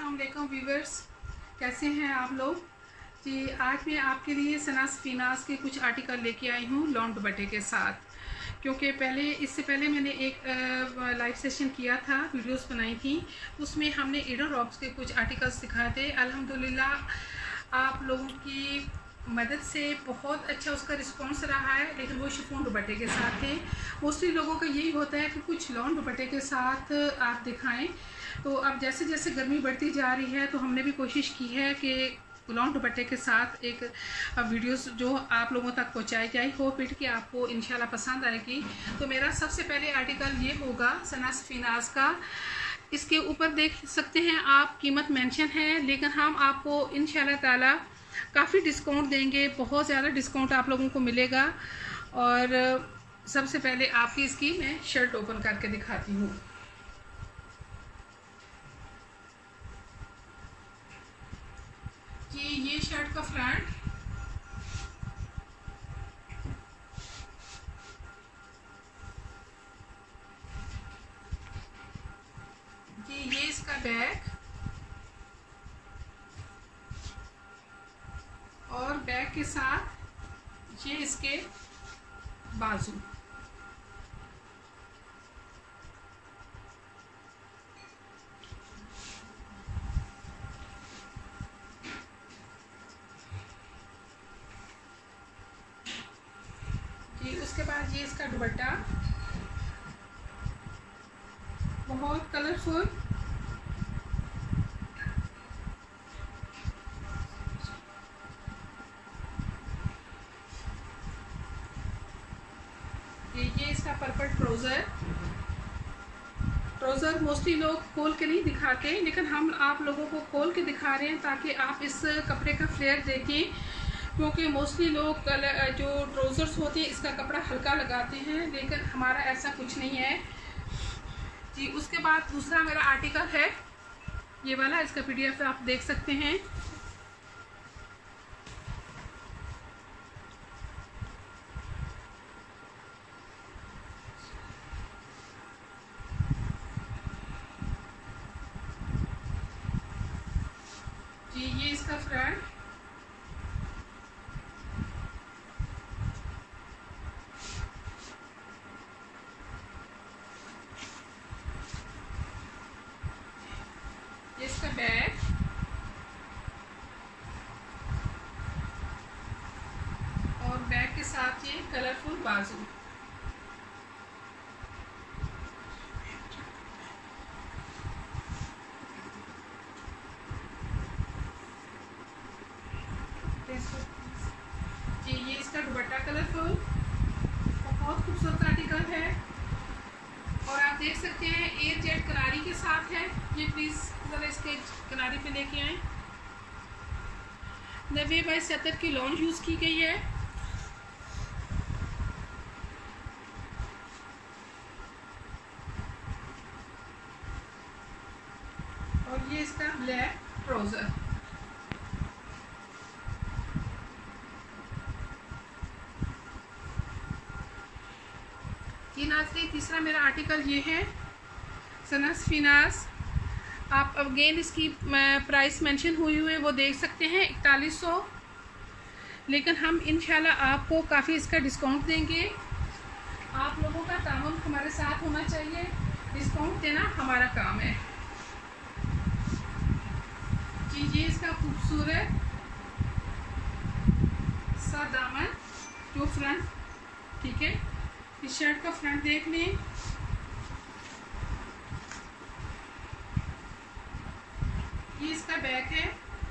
अस्सलाम वालेकुम व्यूवर्स, कैसे हैं आप लोग जी। आज मैं आपके लिए सनास फिनास के कुछ आर्टिकल लेके आई हूँ लॉन दुपट्टे के साथ, क्योंकि इससे पहले मैंने एक लाइव सेशन किया था, वीडियोस बनाई थी। उसमें हमने ईडो रॉब्स के कुछ आर्टिकल्स दिखाए थे। अल्हम्दुलिल्लाह आप लोगों की मदद से बहुत अच्छा उसका रिस्पांस रहा है, लेकिन वो शिफॉन दुपट्टे के साथ थे। मोस्टली लोगों का यही होता है कि कुछ लॉन दुपट्टे के साथ आप दिखाएं। तो अब जैसे जैसे गर्मी बढ़ती जा रही है तो हमने भी कोशिश की है कि लॉन दुपट्टे के साथ एक वीडियोस जो आप लोगों तक पहुंचाई जाए। होप इट कि आपको इंशाल्लाह पसंद आएगी। तो मेरा सबसे पहले आर्टिकल ये होगा सनास फिनास का। इसके ऊपर देख सकते हैं आप, कीमत मेंशन है, लेकिन हम आपको इंशाल्लाह ताला काफ़ी डिस्काउंट देंगे, बहुत ज़्यादा डिस्काउंट आप लोगों को मिलेगा। और सबसे पहले आपकी इसकी मैं शर्ट ओपन करके दिखाती हूँ। कि ये शर्ट का फ्रंट, कि ये इसका बैक, और बैक के साथ ये इसके बाजू। जी उसके बाद ये इसका दुपट्टा, बहुत कलरफुल, ये इसका पर्पल ट्राउज़र मोस्टली लोग खोल के नहीं दिखाते, लेकिन हम आप लोगों को खोल के दिखा रहे हैं ताकि आप इस कपड़े का फ्लेयर देखें। क्योंकि मोस्टली लोग जो ट्राउज़र्स होते हैं इसका कपड़ा हल्का लगाते हैं, लेकिन हमारा ऐसा कुछ नहीं है जी। उसके बाद दूसरा मेरा आर्टिकल है ये वाला, इसका PDF आप देख सकते हैं। जी ये इसका फ्रंट, ये इसका बैक, और बैक के साथ ये कलरफुल बाजू। जी ये इसका दुपट्टा कलरफुल, बहुत खूबसूरत आर्टिकल है। और आप देख सकते हैं एयर जेट किनारी के साथ है। ये प्लीज़ ज़रा इसके किनारे पे लेके आएँ। 90x70 की लॉन यूज़ की गई है। और ये इसका ब्लैक ट्राउज़र। जी नाज़रीन, तीसरा मेरा आर्टिकल ये है सनास फिनास। आप अगेन इसकी प्राइस मेंशन हुई हुई है, वो देख सकते हैं 4100, लेकिन हम इंशाल्लाह आपको काफ़ी इसका डिस्काउंट देंगे। आप लोगों का ताउन हमारे साथ होना चाहिए, डिस्काउंट देना हमारा काम है जी। ये इसका खूबसूरत सा दामन, जो फ्रंट, ठीक है, इस शर्ट का फ्रंट देख लें। ये इसका बैक है,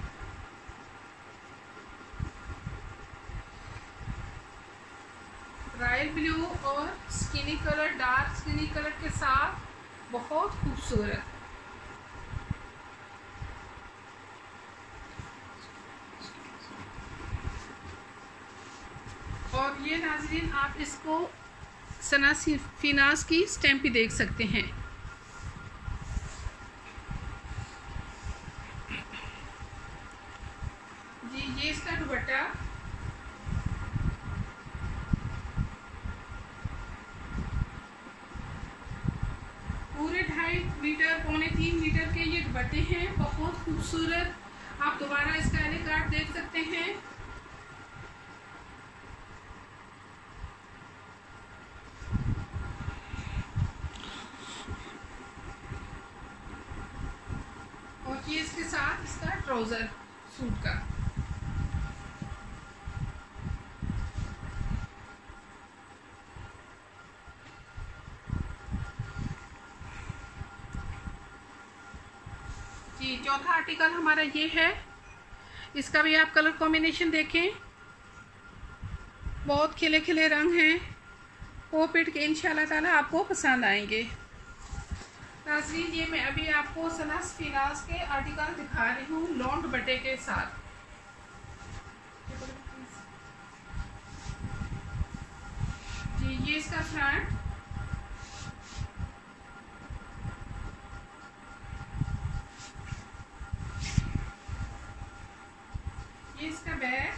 रॉयल ब्लू और skinny colour, dark skinny colour के साथ, बहुत खूबसूरत। और ये नाज़रीन आप इसको सनास फिनास की स्टैम्प भी देख सकते हैं। जी ये इसका दुपट्टा, पूरे 2.5 मीटर, 2.25 मीटर के ये दुपट्टे जाते हैं। बहुत खूबसूरत, आप दोबारा इसका एले कार्ड देख सकते हैं। और ये इसके साथ इसका ट्राउजर सूट का। जी चौथा आर्टिकल हमारा ये है। इसका भी आप कलर कॉम्बिनेशन देखें, बहुत खिले खिले रंग हैं। पॉकेट के इंशाल्लाह ताला आपको पसंद आएंगे। नाज़रीन, ये मैं अभी आपको सनस फिनास के आर्टिकल दिखा रही हूँ लॉन दुपट्टे के साथ। जी ये इसका फ्रंट, ये इसका बैक,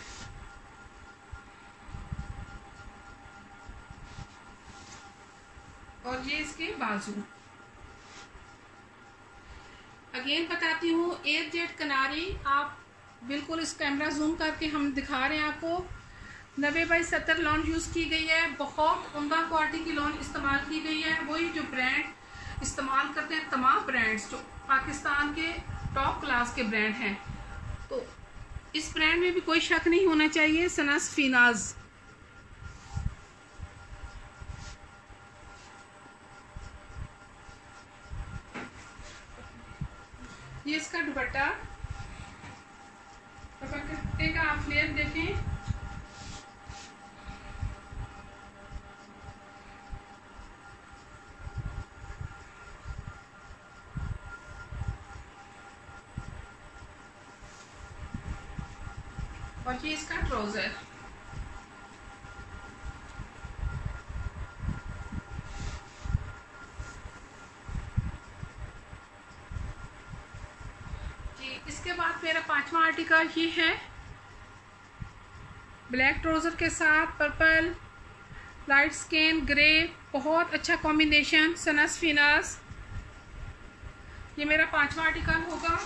और ये इसके बाजू। अगेन बताती हूँ, एयर जेट किनारी आप बिल्कुल इस कैमरा जूम करके हम दिखा रहे हैं आपको। 90x70 लॉन यूज़ की गई है। बहुत उम्दा क्वालिटी की लॉन इस्तेमाल की गई है। वही जो ब्रांड इस्तेमाल करते हैं, तमाम ब्रांड्स जो पाकिस्तान के टॉप क्लास के ब्रांड हैं, तो इस ब्रांड में भी कोई शक नहीं होना चाहिए। सनस फिनाज, ये इसका दुपट्टा, दुपट्टे का आप फ्लेयर देखें। और ये इसका ट्राउजर। जी इसके बाद मेरा पांचवा आर्टिकल ये है, ब्लैक ट्राउजर के साथ पर्पल, लाइट स्किन ग्रे, बहुत अच्छा कॉम्बिनेशन। सनस फिनास, ये मेरा पांचवा आर्टिकल होगा।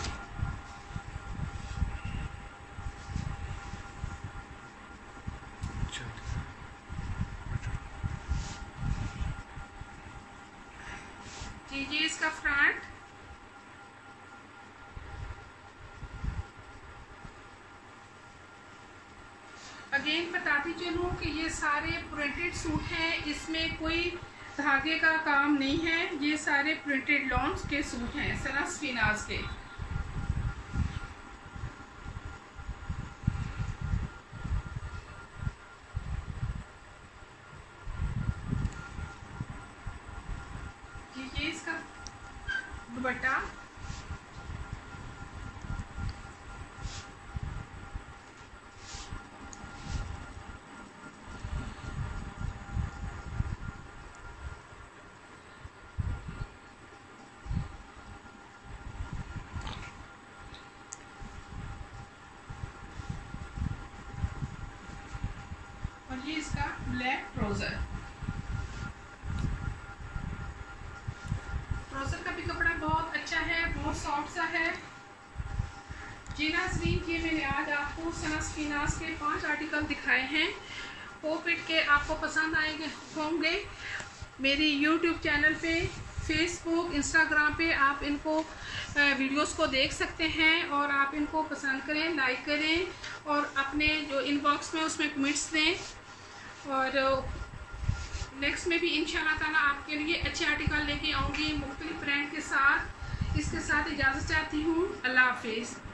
जी ये इसका फ्रंट, अगेन बताती चलूँ कि ये सारे प्रिंटेड सूट हैं, इसमें कोई धागे का काम नहीं है। ये सारे प्रिंटेड लॉन्स के सूट हैं सनस फिनाज के। ये इसका दुपट्टा, और ये इसका ब्लैक ट्राउजर। ट्राउजर का भी कपड़ा बहुत अच्छा है, बहुत सॉफ्ट सा है। जी नाज़रीन, ये मैंने आज आपको सनस फिनास के 5 आर्टिकल दिखाए हैं। पॉकेट के आपको पसंद आएंगे होंगे। मेरी यूट्यूब चैनल पे, फेसबुक, इंस्टाग्राम पे आप इनको वीडियोस को देख सकते हैं और आप इनको पसंद करें, लाइक करें और अपने जो इनबॉक्स में उसमें कमेंट्स दें। और नेक्स्ट में भी इंशाल्लाह ताला आपके लिए अच्छे आर्टिकल लेके आऊँगी मुख्तलिफ ब्रांड के साथ। इसके साथ इजाज़त चाहती हूँ। अल्लाह हाफिज़।